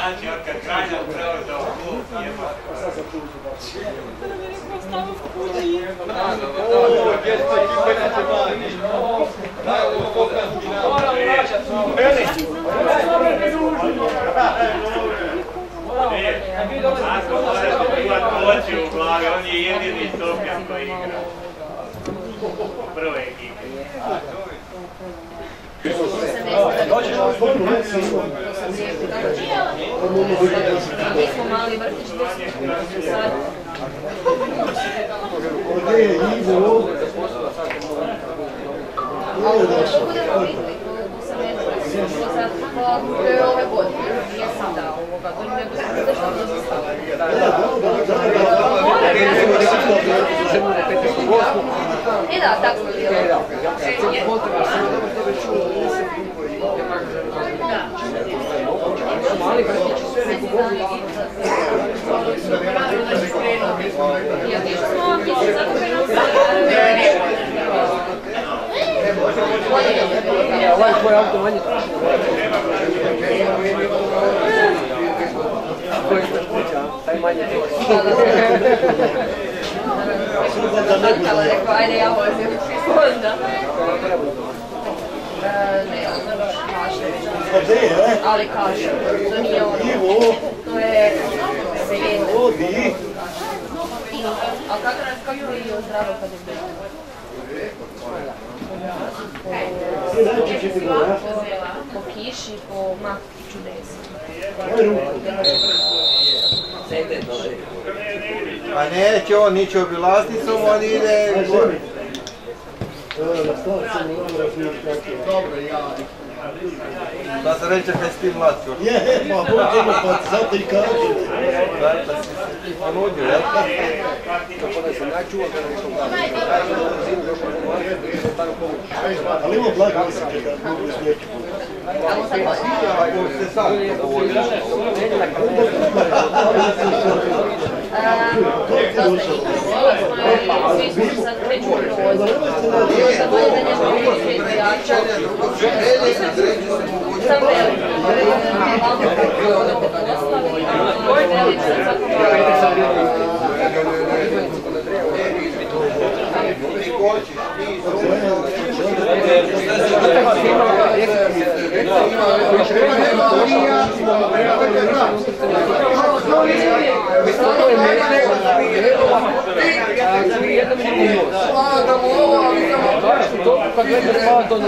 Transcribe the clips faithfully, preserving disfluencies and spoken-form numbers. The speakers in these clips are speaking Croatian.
Znači, od kad Kranja upravo to u klub, jeba. Ostavo v kući. Ovo, gdje ste ekipa na Tebani? Daj ovo pokazki nam. Moram vraćati na ovo. Beli! Ako moraš imati oči u glavi, on je jedini Sofjan koji igra. U prvoj ekipi. Mi smo mali vrtić, mi smo sad. Gdje je Ivo? Ali to budemo vidjeli, to sam rekla. To sad je ove godine, nije sada ovoga, to ne bi se zašto da se stavili. I da, tako je bilo. Mali vrtići sve neko govori. Ja ti što smo ovdje se zato kaj nam sad. Ovaj tvoj auto manje. Koji je kuća, taj manje. Zankala rekao, ajde ja vozim. Onda. Ne, ono kaše. Ali kaše, to nije ono. To je svijet. A kako nas je zdravo kad je bilo? Po kiši, po matki čudesi. A neće on ići obilaznicom, on ide gore. Dobro, ja. Da se reče kaj si ti mlad još. Je, pa Bog pa zato i kažem. Da, pa si ti ponudio, jel? Ali ima blago mislim da mogu izvijeti. Ako se sad povodiš. Svi smo sad kreću u provozu. Sad bolje da njemo biti jača. Sam velik. Kad gledam spavati, onda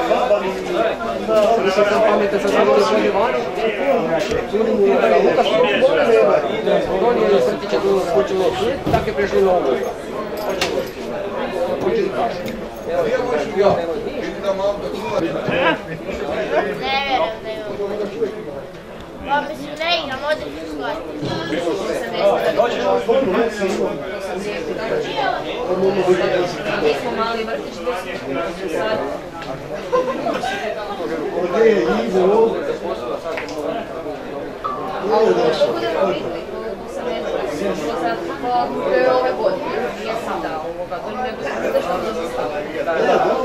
da se sam pametan sa svojim svojim vani. Ljudi mu je Lukas donio je vrtiće do kuće u Lopsuje, tako je prešli na ovo. Počeli kašu. Evo, ja, Ne vjerujem da imam. Pa mislim ne igram, odreću stvari. Mi smo mali vrtić, mi smo sad. Gdje je Ivo? Ali to budemo vidjeli, to sam rekla. To sad je ove godine, nije sada ovoga, to ne bi se zašto da se stavili.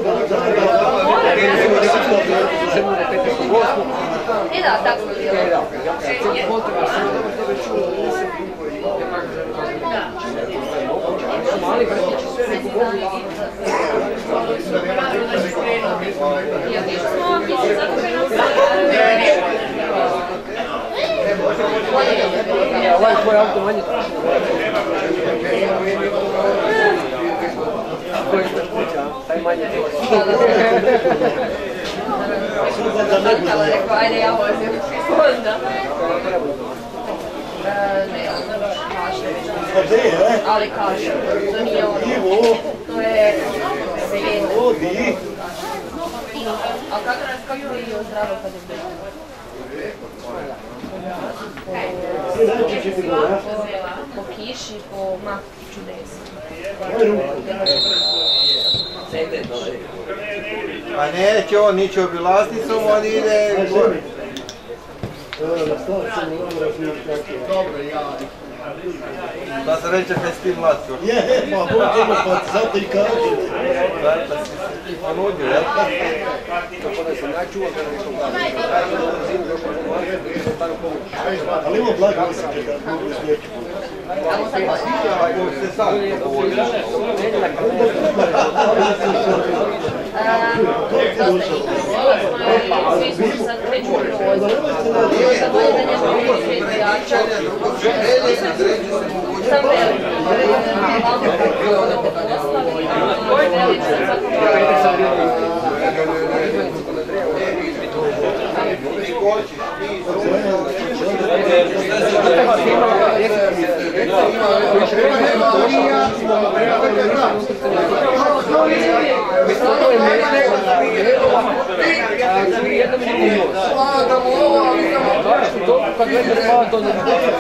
I da, tako je bilo. mali vrtići sve neko govori. Ja ti što smo ovdje se zato kaj nam sad. Ovaj tvoj auto manje. Koji je kuća, taj manje. Zankala rekao, ajde ja vozim. Onda. Ne, ono kaše. Ali kaše, to nije ono. To je svijet. A kako nas kako je zdravo kad je bilo? Po kiši, po matki čudesi. A neće on ići obilaznicom, on ide gore. Dobro, ja. Da se reče kaj si ti mlad još. Je, pa Bog pa zato i kažem. Da, pa si Anodnju, jel? Tako da sam načuo, kada nešto gledam. Ali ima blago se čeka, mogu izvijeti. Ako se sad govoriš. Svi smo sad kreću u rozu. Sad bolje da njemu je jača. Sam velik. Kad gledam spava, to ne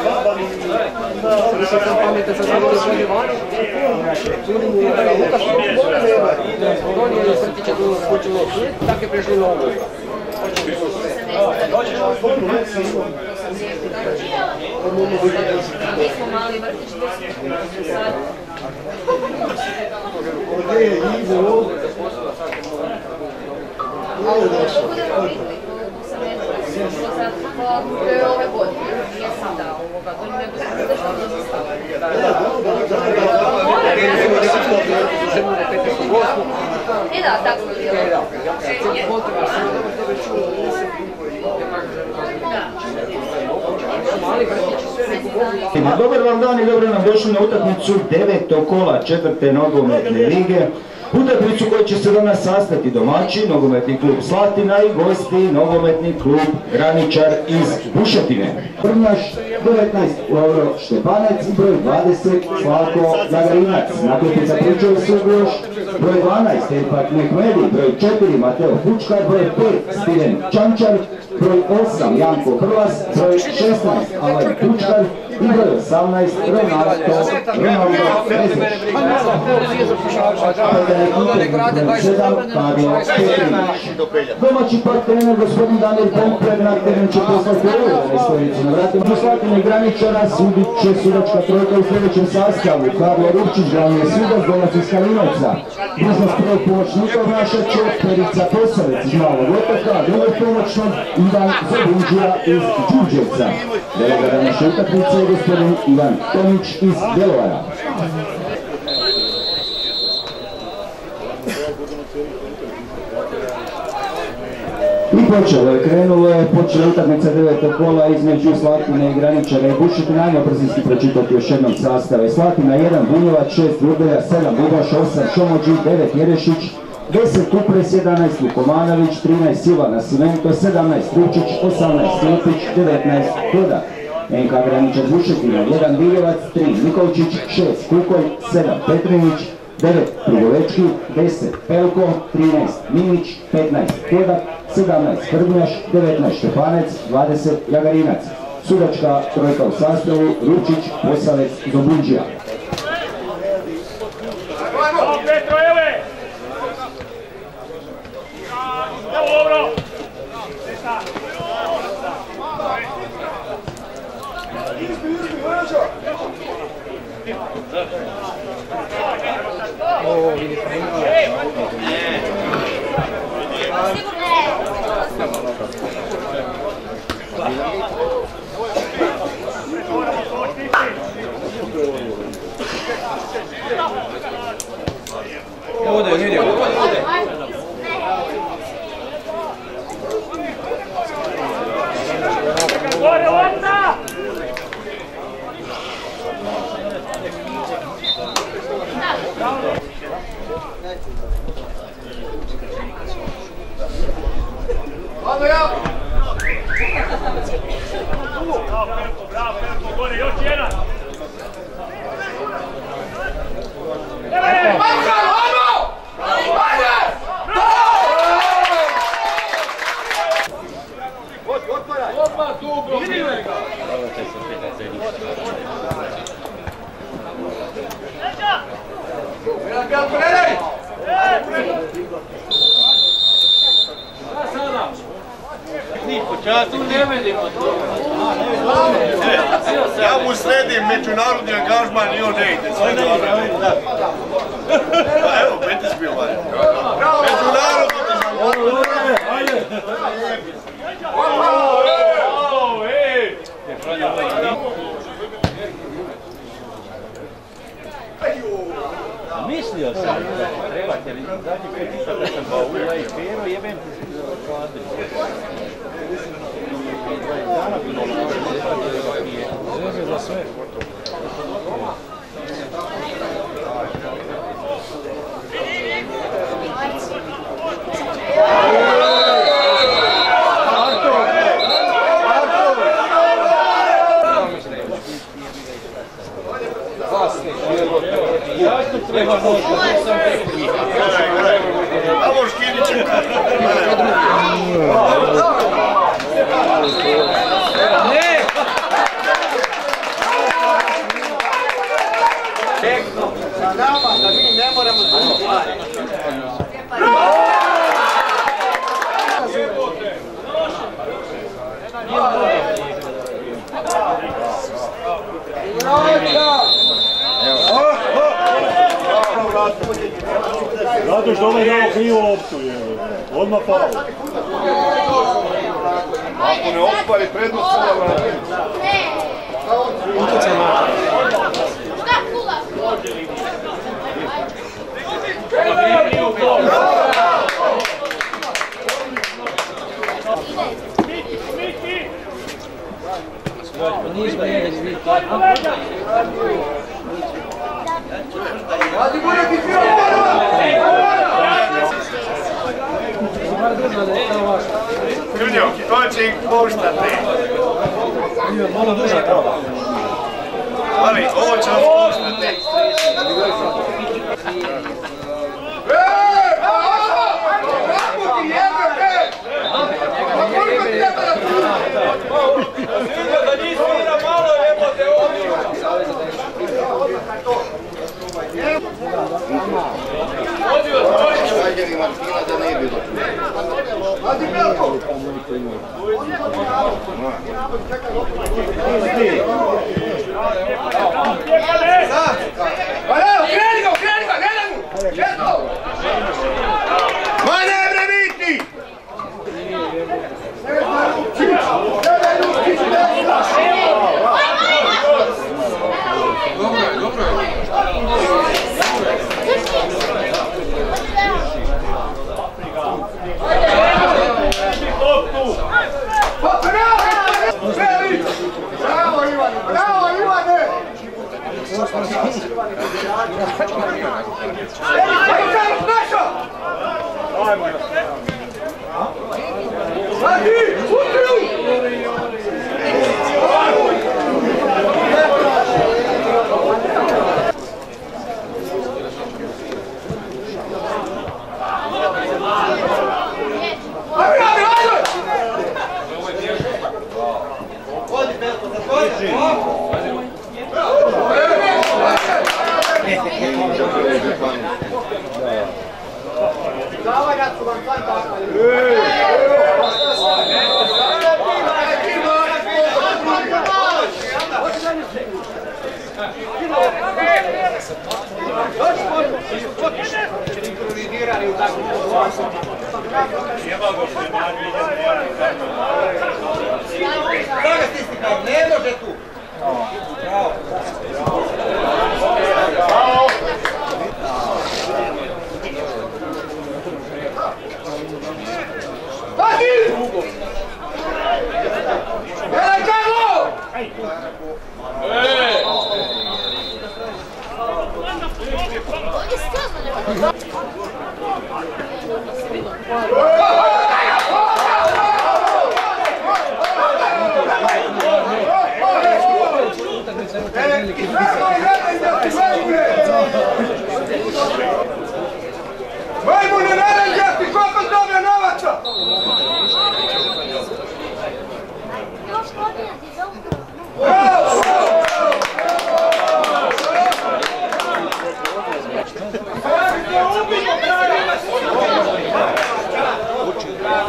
da sam pametan, sad sam ovdje svojde vani. Ljudi mu Lukas donijeli iz vrtića do kuće u Split, tako je prešli na ovo. Mi smo mali vrtić, mi smo sad. Ovdje je Ivo. Ali to budemo vidjeli, to sam rekla, što sad je ove godine, nije sada ovoga, to ne bi se što da se stavili. I da, tako je bilo. Dobar vam dan i dobro nam došli na utakmicu devetog kola četvrte nogometne lige. Utakmicu koju će se danas sastati domaći, nogometni klub Slatina i gosti, nogometni klub Graničar iz Bušotine. Brnjaš devetnaest Lovro Štepanec i broj dvadeset Slavko Zagarinac. Naklopnica pričuje Sugroš, broj dvanaest Erpak Mehmedi, broj četiri Mateo Fučkar, broj pet Stiren Čančar, broj osam Janko Hrvas, broj šesnaest Alaj Fučkar i broj osamnaest Ronaldo Ronaldo Reziš. Domaći pak trener gospodin Damir Pomper na teren će poslati ovu nestoricu na vratima. Slatine Graničara sudit će sudačka trojka u sljedećem sastavu. Karlo Rupčić, glavni je sudac, dolac iz Kalinovca. Dužnost prvog pomoćnika obnašat će Perica Posavec iz Malog Otoka, drugog pomoćnog Ivan Zabunđija iz Đurđevca. Delega današnje utakmice je gospodin Ivan Tomić iz Bjelovara. I počelo je, krenulo je, počela utakmica devetog kola između Slatine i Graničara i Bušotine. Ajmo brzinski pročitati još jednom sastave. Slatina jedan, Bunjevac, šest, Vrdelja, sedam, Bubaš, osam, Šomođi, devet, Jerešić, deset, Kupres, jedanaest, Lukomanović, trinaest, Silvana Simento, sedamnaest, Ručić, osamnaest, Slepić, devetnaest, Kodak. N K Graničar Bušotina, jedan, Biljevac, tri, Nikolčić, šest, Kukolj, sedam, Petrinić, devet, Trugovečki, deset, Pelko, trinaest, Minić, petnaest, Kodak, sedamnaest, Hrbnjaš, devetnaest, Štefanec, dvadeset, Jagarinac. Sudačka trojka u sastavu, Ručić, Posavec, Zabunđija. Ovo vidi Ode, vidi, ode. Gore, vatna! Bravo, ja! Bravo, Pelko, bravo, Pelko, gore, još jedan! Niko, čas tu ne vidimo to. Ja mu sredim međunarodni angažman i on ne ide. Pa evo, Betis bio valja. Međunarodni Mislio sam da trebate, zadnji pet isto da sam Bauja i Pero, jebem ti se zakladili. Zveze za sve. Treba možda, sam tekli. Avo Škiniću. Ne! Tekno, sa nama da mi ne moramo zbogati. Zato što ovaj dao krivu loptu, odmah faul. Ako ne ostvari prednost, sada vrati. Šta kula? Nismo jedan vidjeti. Krnjo, to će ih koštati. Malo duža trova. Ali, ovo će vas koštati. Ajde Martina da ne bilo. Hadi Belko! Pa evo, kreni ga, kreni ga, ne da mu! Četo! Manevre biti! Dobro je, dobro je. Bravo Ivane, bravo Ivane! Hadi, utriju! Ne može tu! Majmune, naranđasti, koliko dobio novaca?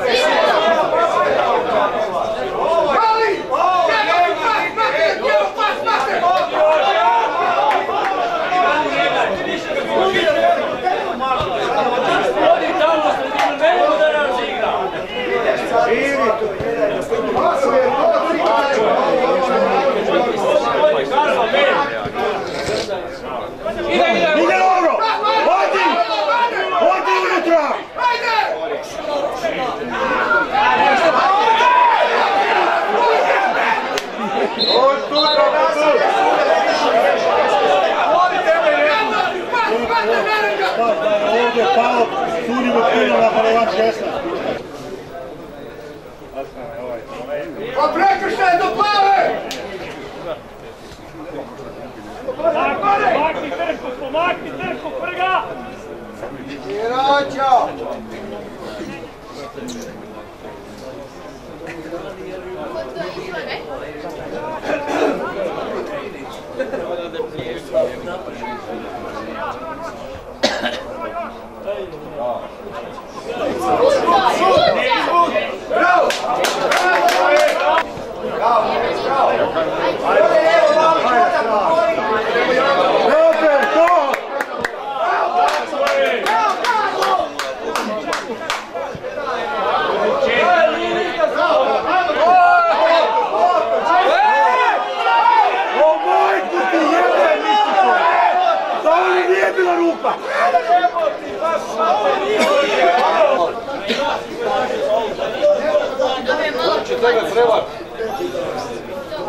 Mali!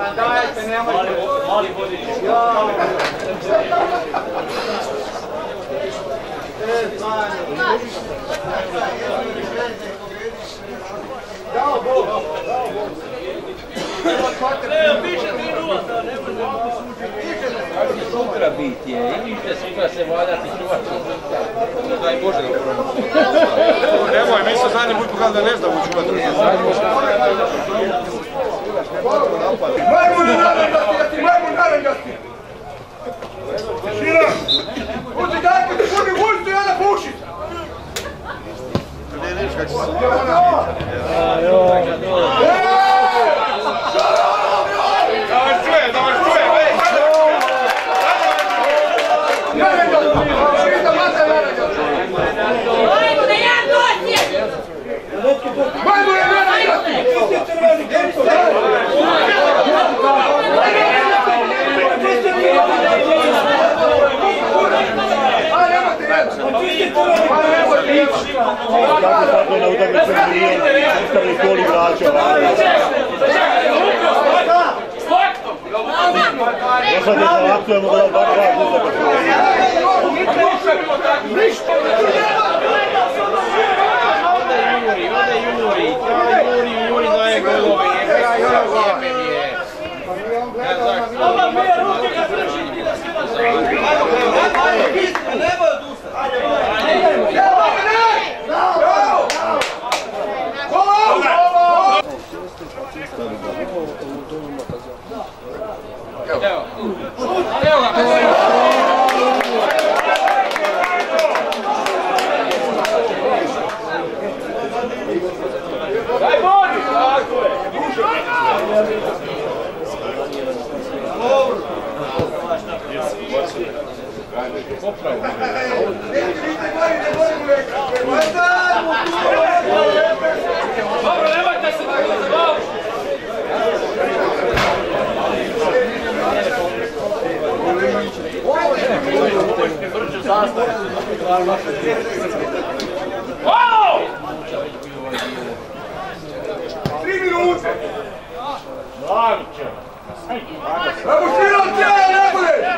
dajte, nemojte. Mali vodiči. Dao Bog, dao Bog. Ne, piše tri nula, ne može. Sutra biti je, i više sutra se vladati čuvati. Daj Bože da upravo. Nemoj, mi se zadnji put pokazali da ne znamo čuvati. Majmun narangasti, majmun narangasti! Šira! Uđi daj mi puni vojstu, ja da pušim! Ne, neš kako se se da vas čuje, da vas čuje, vej! Majmune, ja dođem! Majmune, narangasti! Kako tako na utakmicu nije ostavili koli igrača. Sad je za aktualno bila dva dva utakmica. Ode Juri, ode Juri, Juri, Juri daje golove, jebe je. Nemoj odustati! Dobro, nemojte se tako za gol! Tri minute! Evo širo cijelo najbolje!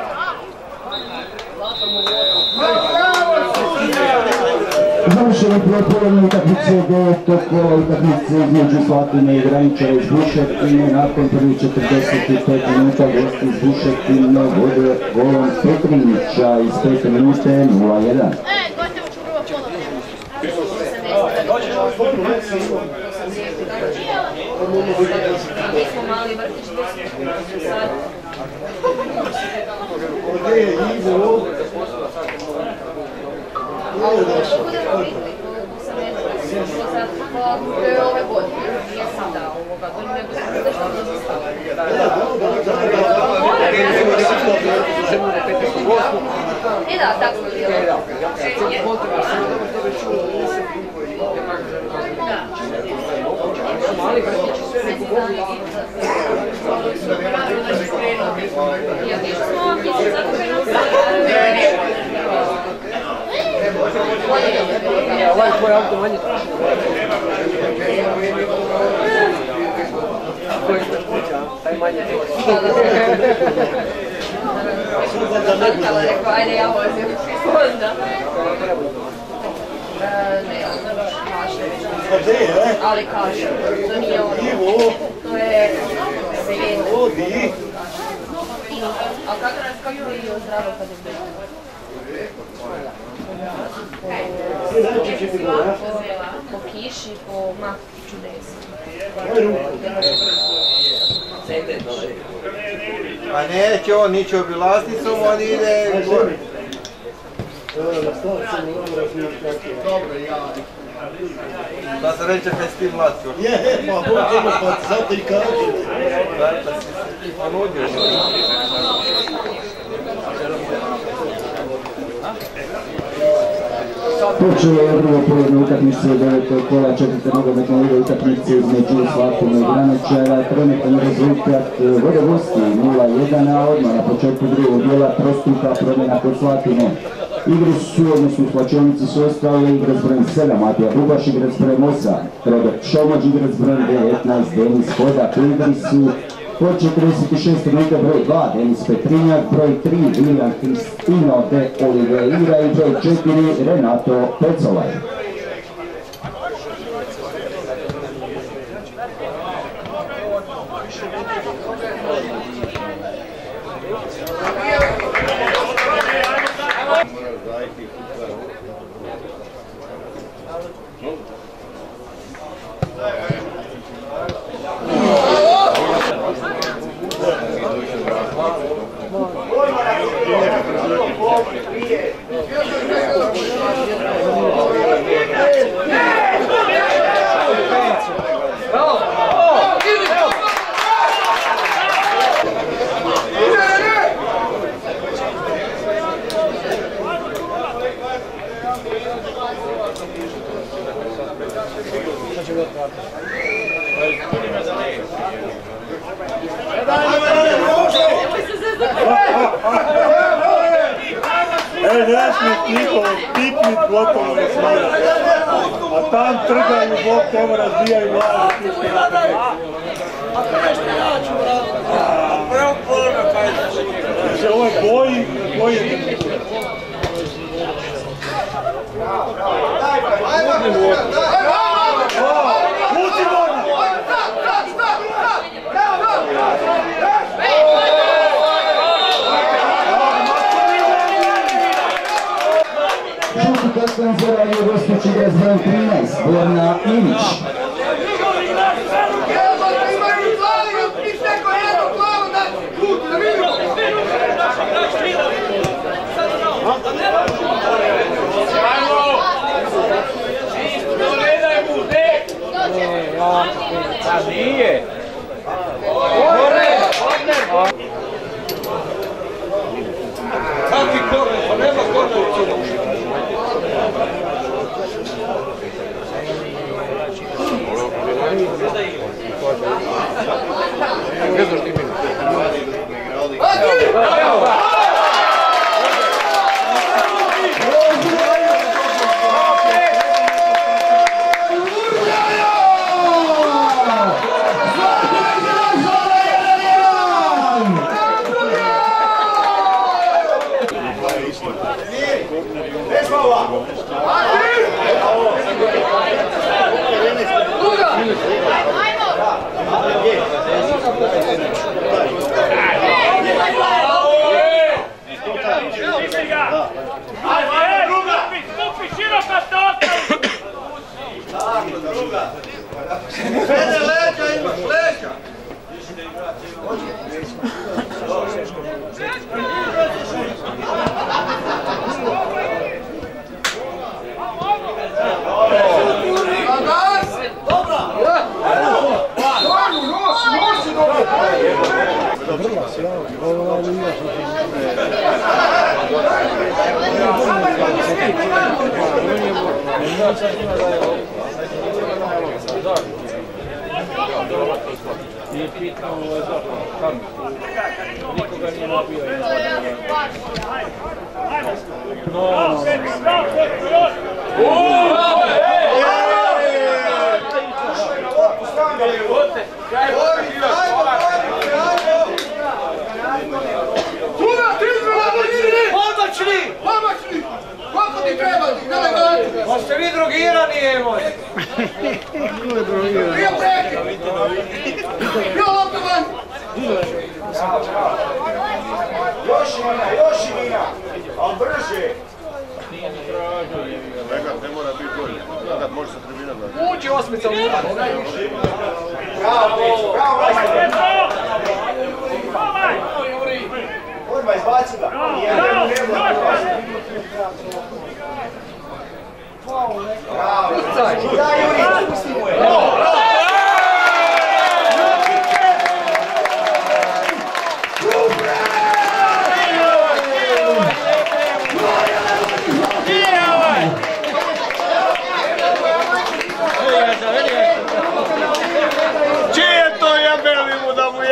Završeno je polovne utakmice devetog kola utakmice između Slatine i Graničara iz Bušetine. Nakon prvih četrdeset pet minuta gosti iz Bušetine vode golom Petrinića iz pete minute nula jedan. E, gotovo ću prvo polovno. Mi smo mali vrtić, sad... Gdje je Ivo? Ali to budemo vidjeli, to sam rekla, što sad je ove godine, nije sada ovoga, to ne bude što ne zastavljaju. I da, tako je bilo. Mali vrtići su se govorili. Ja ti što smo vam misli, zato što je nam stavljaju. Ovaj tvoj auto manje troši. Koji je kuća, taj manje troši. Ali rekao, ajde ja vozim. Onda. Ne, kaše. Ali kaše. To nije ono. To je selena. A kako raskaju i ozdravo kad je bilo? Po kiši, po mahti čudesi. A neće on nići obilaznicom, on ide gore. Dobro, ja. Da se reče kaj si ti mlad još. Je, pa budemo pa zato i kažem. Da si ti ponudio. Počelo je drugo polovne utakmice devetog kola četvrte nogometne lige utakmice između Slatine i Graničara. Trenutni rezultat vode gosti nula jedan, a odmah na početku drugog dijela trostruka promjena kod Slatine. Igru su, odnosno u slačionici su ostali igrač brojem sedam, Matija Bubaš, igrač brojem osam, Robert Šomođ, igrač brojem devetnaest, Denis Hodak. U igri su Po četrdeset šest minuta broj dva Denis Petrinjak, broj tri William Cristino de Oliveira i broj četiri Renato Pecolaj. E, ne smije njihovo pipnit, gotovo ne smije. A tam trgaju, Bog temo razbijaju glavu. Znači, ovo je boji, boji je... Uci Borna! Žuti kaptan Zora je gostujući igra s brojem trinaest, Borna Ilić. A nije! Kakvi korner, pa nema korner u cijelom. Nije pitno ovo je zapravo tamo. Nikoga nije nabio. No, Koliko ti treba ti? Pa ste vi drogirani, evo! Bio prekid! Bio loptovan! Još Ina, još Ina! Ali brže! Nekad ne mora biti bolje. Nekad može se tribina gledati. Uđi osmica u njima! Bravo! Bravo! Odmah izbaci ga! Bravo! Daj Juri, pusti mu je! Čije je to jebeli mu da mu je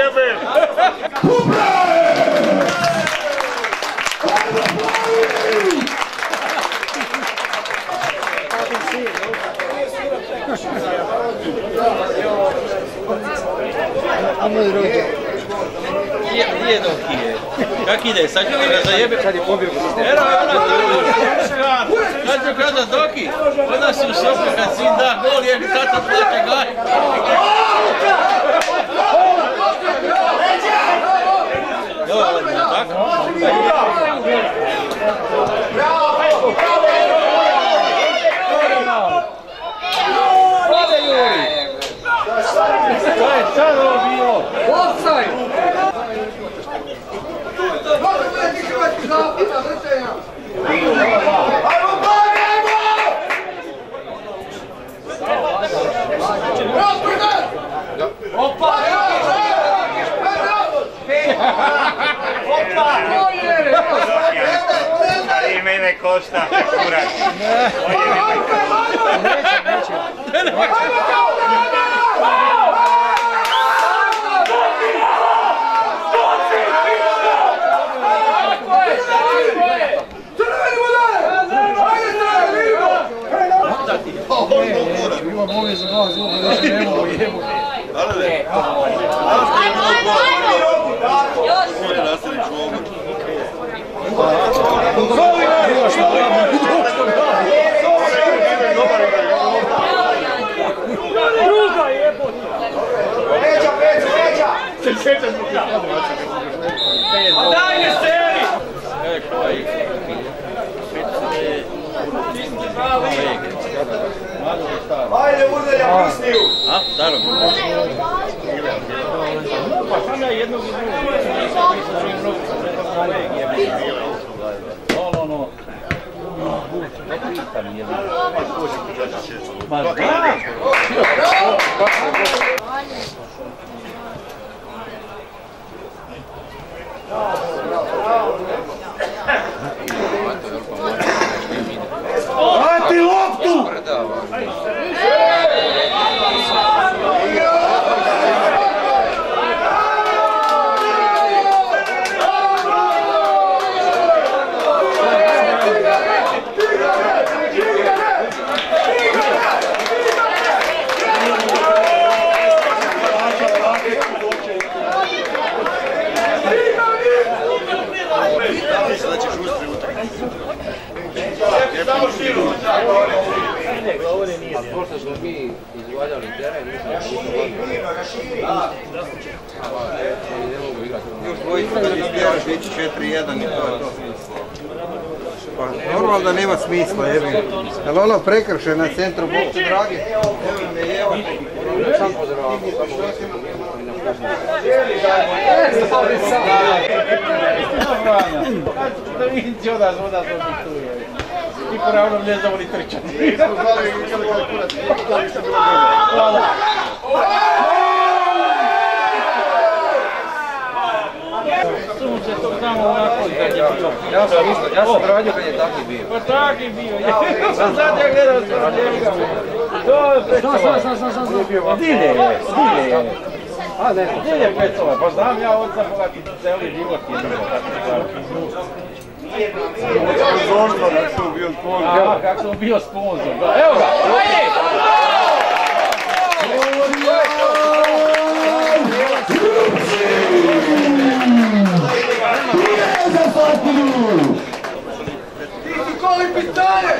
Nije dok je. Kak ide? Sad ću ga zajebe. Sad je pobjegu. Ero, ona sad ću kada Doki. Ona si u soku kad sin da gol jer tata plaće gaj. Dovoljno, tako? To je sad ovo bilo! Offside! Opa! I mene košta kurac. Neće, neće. Ima mogu za dva zloga, neće ne mogu jemu. Ale, može nastaviti čvogu. Druga jebote! Peđa, peđa, peđa! Daj je seri! E, koja je? Ajde, Urdelja, pusniju! A, staro. Pa sam ja jednog i drugog. Ono, ono. Ne pritam jedan. Ma da! Vrati loptu! A pošto smo mi izvaljali teren, ne mogu igrati. Još dvojica da ispjeraš, ići četiri jedan i to je to. Pa normalno da nema smisla, jebim. Jel ono prekršaj na centru, Bog te dragi? Evo me, evo te. Sam pozdravam, samo Da vidim ti oda zvoda zvoda tu je. I poravno ne znamo ni trčati. Mi smo zvali i kada kada kurac, to ništa bilo bolje. Sunce to znamo onako kad je bilo. Ja sam isto, ja sam radio kad je taki bio. Pa tak je bio. Ja sam sad ja gledao sam njega. To je Pecova. Znam, znam, znam, znam, znam. Dilje je, dilje je. A ne, Dilje Pecova, pa znam ja od zapogati celi život je bilo. Sponzor, kako sam bio sponzor. A, kako sam bio sponzor. Evo ga, ajde! Ti si koli pitanje!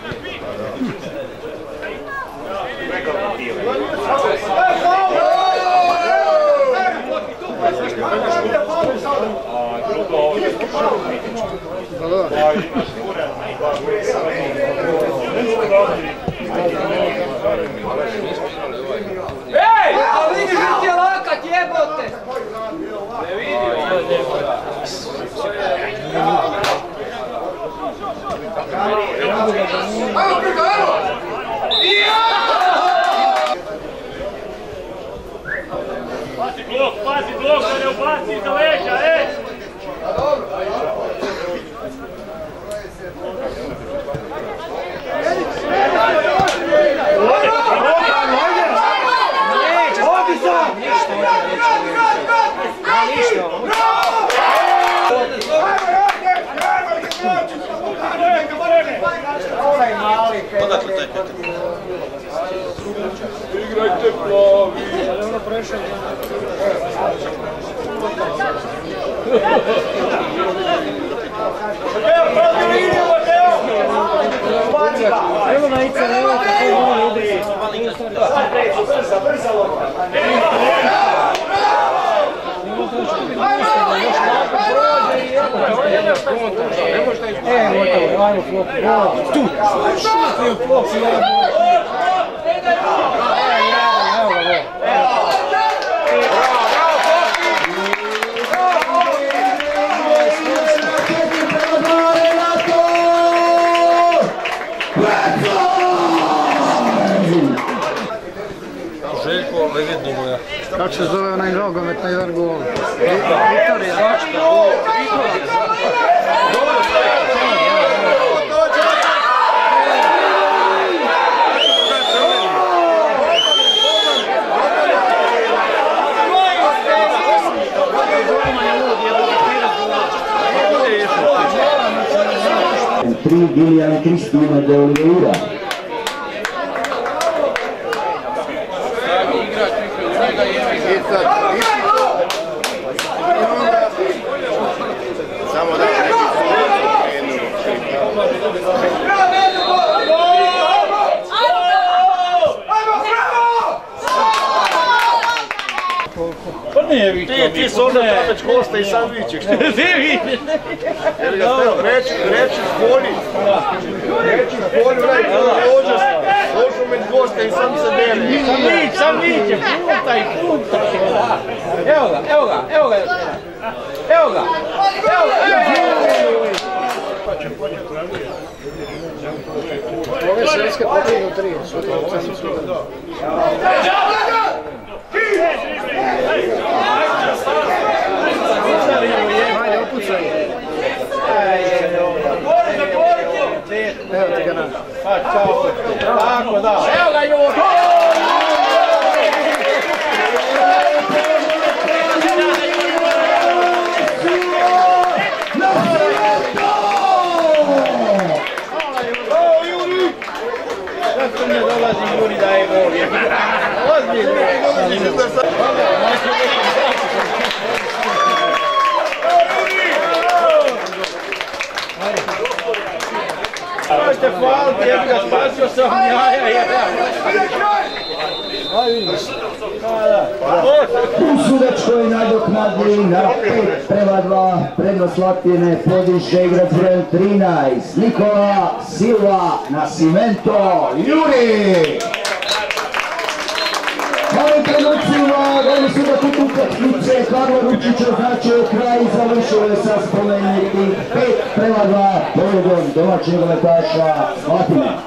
Ej! A vidi mi ti lakat jebote! Ne vidio. Ajmo preko, ajmo! Pazi blok, pazi blok, da ne ubaci iza leđa, ej! Ništa, ništa, ništa. Evo na ice, evo kako ono ide. E, gotovo, ajmo flop. Tu! Šutni u flop si jedan bolj. Evo ga, evo. Željko Levidnikoja. Kako se zove onaj nogomet na jedan gol? Vitorija. Tri Gillian Cristina de Oliveira. Samo da ne Pa nije vi to mi. Ti su onda Papeć Kosta i sam vičeš. Ti vidiš. Reći, reći spolji. Reći spolji, dođeš, došao među gosta i sam se deli. Sam vić, sam viće, putaj, putaj. Evo ga, evo ga, evo ga. Evo ga, evo ga. Ove sredske počinju tri, sutra u cenu sutra. Ajde, opucaj. Evo ti ga nam. Pa, čao. Tako da. Evo ga, Jovo. Zašto ne dolazi Juri da je gol? Ozbiljno. Možete hvaliti, jebi ga, spasio sam jaja, jaja. U sudačkoj nadoknadi na pet prema dva prednost Slatine podiže igrač brojem trinaest Nikola Silva Nascimento Juri. Ovim trenucima goli sudac utakmice Karlo Ručić označio kraj i završio je sa spomenutih pet prema dva pobjedom domaćeg nogometaša Slatine.